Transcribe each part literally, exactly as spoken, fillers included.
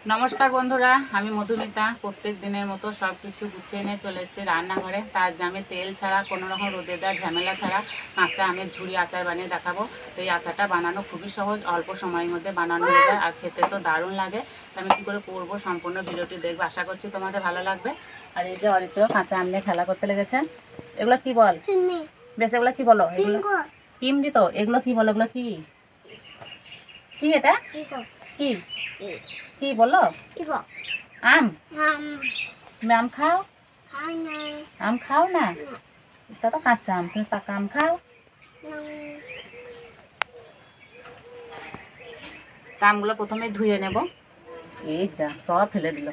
नमस्कार बंधुरा आमी मधुमिता प्रत्येक दिनेर मतो सब किछु गुछिए निये चले एसेछि रान्नाघरे। तार आज आमी तेल छाड़ा कोनो रकम रोदे देওয়া झमेला छाड़ा काँचा आमेर झुड़ी आचार बानिये देखाबो। तो এই আচারটা বানানো খুবই সহজ, অল্প সময়ের মধ্যে বানানো হয়ে যায় আর খেতে তো দারুণ লাগে। তো আমি কী করে করব সম্পূর্ণ ভিডিওটি দেখবে, আশা করছি তোমাদের ভালো লাগবে। আর এই যে অরিত্র কাঁচা আম নিয়ে খেলা করতে লেগেছে। এগুলো কি বল? বেশ এগুলো কি বলো? এগুলো পিমড়ি। তো এগুলো কি বলো? এগুলো কি কি এটা কি কি বলো? আম। তুমি আম খাও? আম খাও না? এটা তো কাঁচা আম, তুমি পাকা আম খাও? আমগুলো প্রথমে ধুয়ে নেব। এই যা সব ফেলে দিল।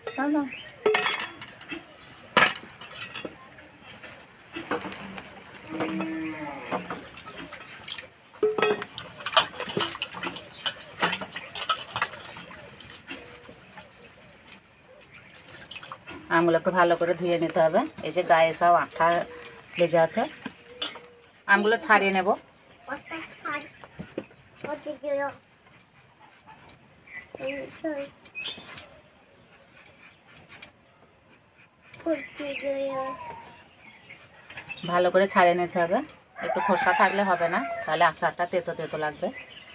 আমগুলোকে ভালো করে ধুয়ে নিতে হবে। এই যে গায়ে সব আঠা লেগে আছে, আমগুলো ছাড়িয়ে নেব। ভালো করে ছাড়িয়ে নিতে হবে, একটু খোসা থাকলে হবে না, তাহলে আচারটা তেতো তেতো লাগবে।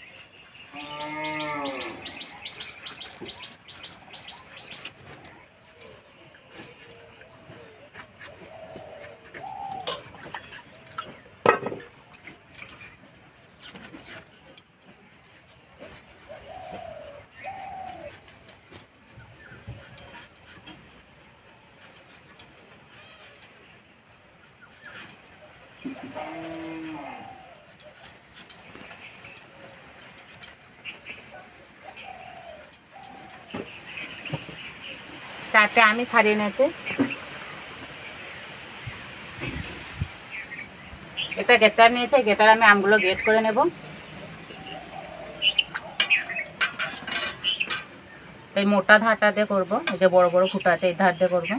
চারটে আমি ছাড়িয়ে নিয়েছি। একটা গেটার নিয়েছে, গেটার আমি আমগুলো গেট করে নেব। এই মোটা ধারটা দিয়ে করবো, এই যে বড় বড় ফুটা আছে এই ধার দিয়ে করবো।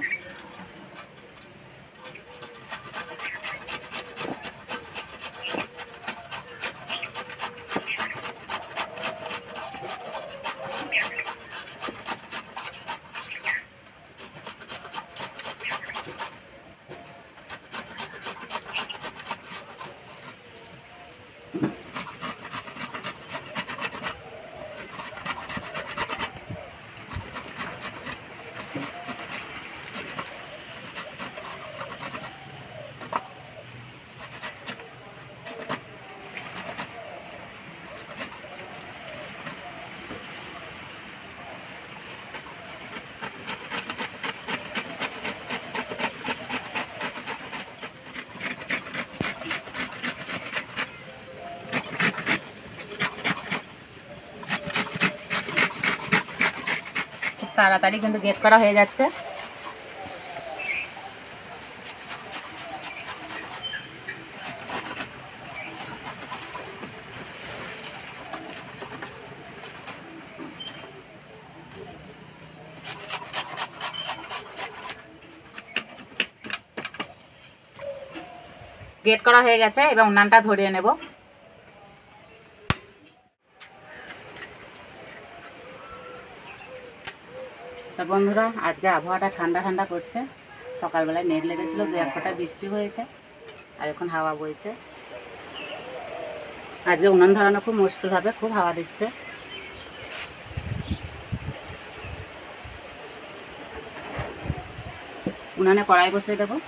তাড়াতাড়ি কিন্তু গেট করা হয়ে যাচ্ছে। গেট করা হয়ে গেছে, এবার উনানটা ধরিয়ে নেব। তো বন্ধুরা আজকে আবহাওয়াটা ঠান্ডা ঠান্ডা করছে। সকালবেলায় মেঘ লেগেছিল, দু এক ফোঁটা বৃষ্টি হয়েছে আর এখন হাওয়া বইছে। আজকে উনান ধরানো খুব মুশকিল হবে, খুব হাওয়া দিচ্ছে। উনানে কড়াই বসিয়ে দেবো।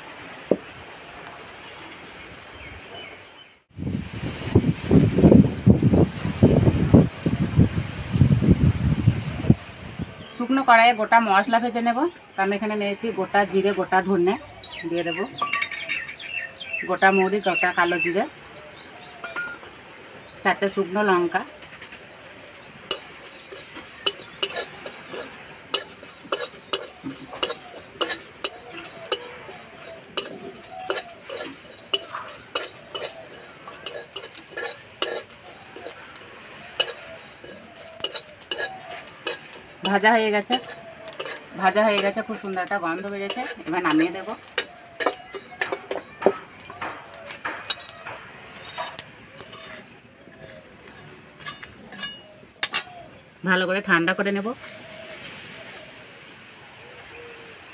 শুকনো কড়াইয়ে গোটা মশলা ভেজে নেব। তো আমি এখানে নিয়েছি গোটা জিরে, গোটা ধনে দিয়ে দেবো, গোটা মৌরি, গোটা কালো জিরে, চারটে শুকনো লঙ্কা, ভাজা হয়ে গেছে। ভাজা হয়ে গেছে, খুব সুন্দর একটা গন্ধ বেরিয়েছে। এবার নামিয়ে দেব। ভালো করে ঠান্ডা করে নেব।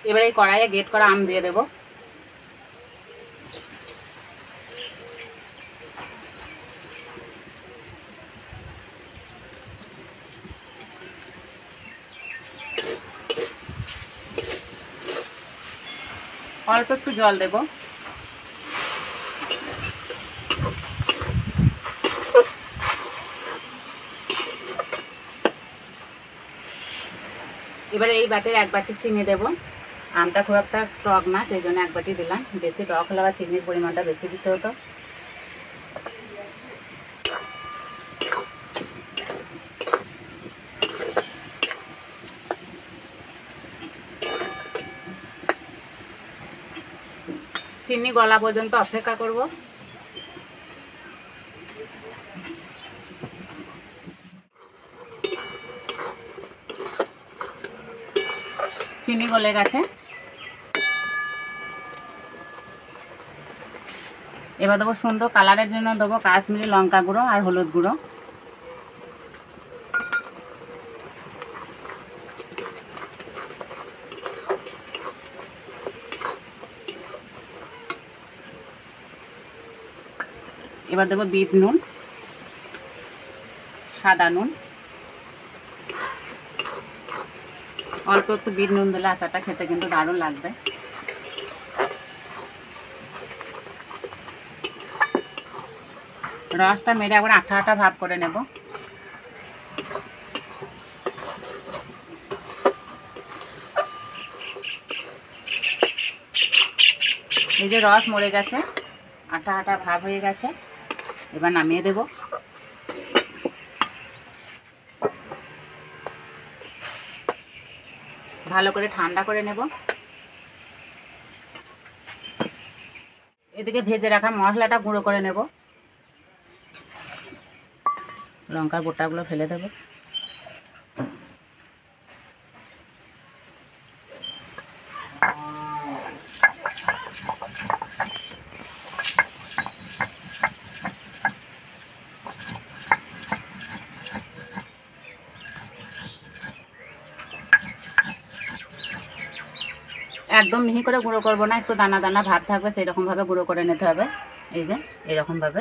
এবার এই কড়াইয়ে গ্রেট করা আম দিয়ে দেবো। অল্প একটু জল দেব। এবারে এই বাটির এক বাটি চিনি দেব। আমটা খুব একটা টক না, সেই জন্য এক বাটি দিলাম। বেশি টক হলে আবার চিনির পরিমাণটা বেশি দিতে হতো। চিনি গলা পর্যন্ত অপেক্ষা করব। চিনি গলে গেছে। এবার দেবো সুন্দর কালারের জন্য দেবো কাশ্মীরি লঙ্কা গুঁড়ো আর হলুদ গুঁড়ো। এবার দেবো বিট নুন, সাদা নুন। অল্প একটু বিট নুন দিলে আচারটা খেতে কিন্তু দারুণ লাগবে। রসটা মেরে একবার আঠা আঠা ভাব করে নেব। এই যে রস মরে গেছে, আঠা আঠা ভাব হয়ে গেছে। এবার নামিয়ে দেব। ভালো করে ঠান্ডা করে নেব। এদিকে ভেজে রাখা মশলাটা গুঁড়ো করে নেব। লঙ্কার গোটাগুলো ফেলে দেব। একদম মিহি করে গুঁড়ো করবো না, একটু দানা দানা ভাব থাকবে, সেই রকমভাবে গুঁড়ো করে নিতে হবে। এই যে এরকমভাবে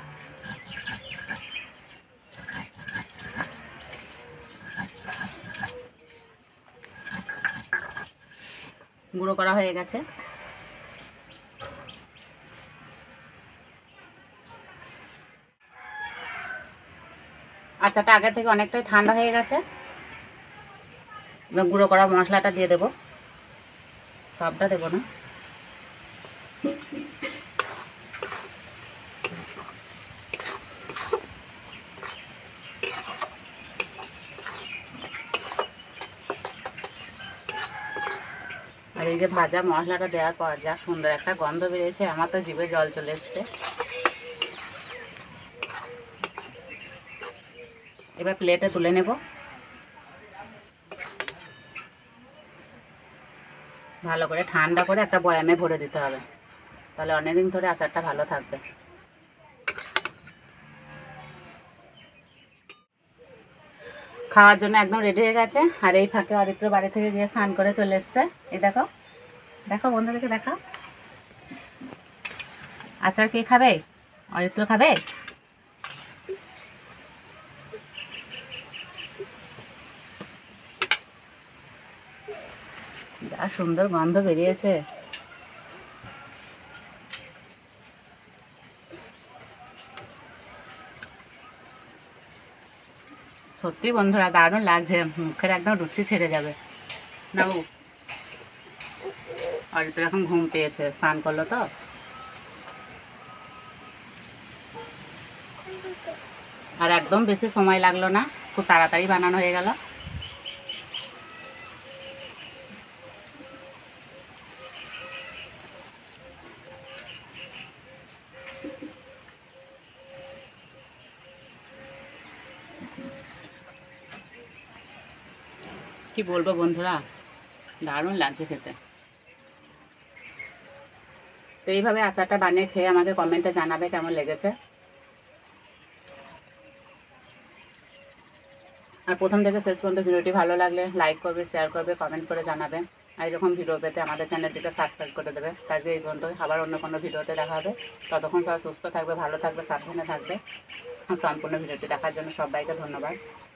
গুঁড়ো করা হয়ে গেছে। আচারটা আগে থেকে অনেকটাই ঠান্ডা হয়ে গেছে। এবার গুঁড়ো করা মশলাটা দিয়ে দেবো। সবটা দেবো না। আর এই যে ভাজা মশলাটা দেওয়ার পর যা সুন্দর একটা গন্ধ বেরিয়েছে, আমার তো জিভে জল চলে এসছে। এবার প্লেটে তুলে নেব। ভালো করে ঠান্ডা করে একটা বয়ামে ভরে দিতে হবে, তাহলে অনেকদিন ধরে আচারটা ভালো থাকবে। খাওয়ার জন্য একদম রেডি হয়ে গেছে। আর এই ফাঁকে অরিত্র বাড়ি থেকে গিয়ে স্নান করে চলে এসছে। এই দেখো দেখো বন্ধুদেরকে দেখো। আচার কে খাবে? অরিত্র খাবে? যা সুন্দর গন্ধ বেরিয়েছে। সত্যি বন্ধুরা দারুণ লাগছে, মুখের একদম রুচি ছেড়ে যাবে। না ও অরিত্র এখন ঘুম পেয়েছে, স্নান করলো তো। আর একদম বেশি সময় লাগলো না, খুব তাড়াতাড়ি বানানো হয়ে গেল। কি বলবো বন্ধুরা, দারুণ লাগছে খেতে। তো এইভাবে আচারটা বানিয়ে খেয়ে আমাকে কমেন্টে জানাবে কেমন লেগেছে। আর প্রথম থেকে শেষ পর্যন্ত ভিডিওটি ভালো লাগলে লাইক করবে, শেয়ার করবে, কমেন্ট করে জানাবে। আর এরকম ভিডিও পেতে আমাদের চ্যানেলটিকে সাবস্ক্রাইব করে দেবে। আজকে এই পর্যন্ত, আবার অন্য কোনো ভিডিওতে দেখা হবে। ততক্ষণ সবাই সুস্থ থাকবে, ভালো থাকবে, সাবধানে থাকবে। সম্পূর্ণ ভিডিওটি দেখার জন্য সবাইকে ধন্যবাদ।